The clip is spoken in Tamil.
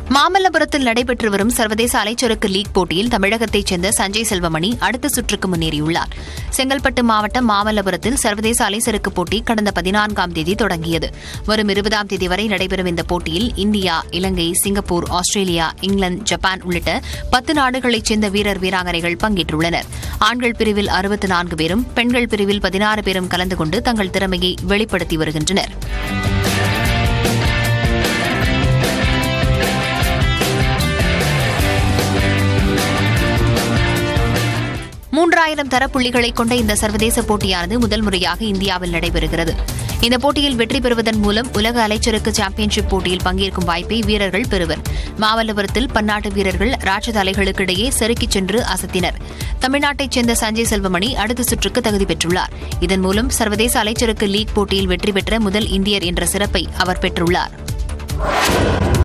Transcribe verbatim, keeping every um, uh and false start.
மாமல்லபுரத்தில் நடைபெற்று வரும் சர்வதேச அலைச்சறுக்கு லீக் போட்டியில் தமிழகத்தைச் சேர்ந்த சஞ்சய் செல்வமணி அடுத்த சுற்றுக்கு முன்னேறியுள்ளார். செங்கல்பட்டு மாவட்டம் மாமல்லபுரத்தில் சர்வதேச அலைச்சறுக்கு போட்டி கடந்த பதினான்காம் தேதி தொடங்கியது. வரும் இருபதாம் தேதி வரை நடைபெறும் இந்த போட்டியில் India, Ilangai, Singapore, Australia, England, Japan உள்ளிட்ட பத்து நாடுகளைச் சேர்ந்த வீரர் வீராங்கனைகள் பங்கேற்றுள்ளனர். ஆண்கள் பிரிவில் அறுபத்து நான்கு பேரும், பெண்கள் பிரிவில் பதினாறு பேரும் கலந்து கொண்டு தங்கள் திறமையை வெளிப்படுத்தி வருகின்றனர். மூன்றாயிரம் தரப்புள்ளிகளை கொண்ட இந்த சர்வதேச போட்டியானது முதல் முறையாக இந்தியாவில் நடைபெறுகிறது. இந்த போட்டியில் வெற்றி பெறுவதன் மூலம் உலக அலைச்சறுக்கு சாம்பியன்ஷிப் போட்டியில் பங்கேற்கும் வாய்ப்பை வீரர்கள் பெறுவர். மாமல்லபுரத்தில் பன்னாட்டு வீரர்கள் ராட்சத அலைகளுக்கிடையே செருக்கிச் சென்று அசத்தினர். தமிழ்நாட்டைச் சேர்ந்த சஞ்சய் செல்வமணி அடுத்த சுற்றுக்கு தகுதி பெற்றுள்ளார். இதன் மூலம் சர்வதேச அலைச்சறுக்கு லீக் போட்டியில் வெற்றி பெற்ற முதல் இந்தியர் என்ற சிறப்பை அவர் பெற்றுள்ளார்.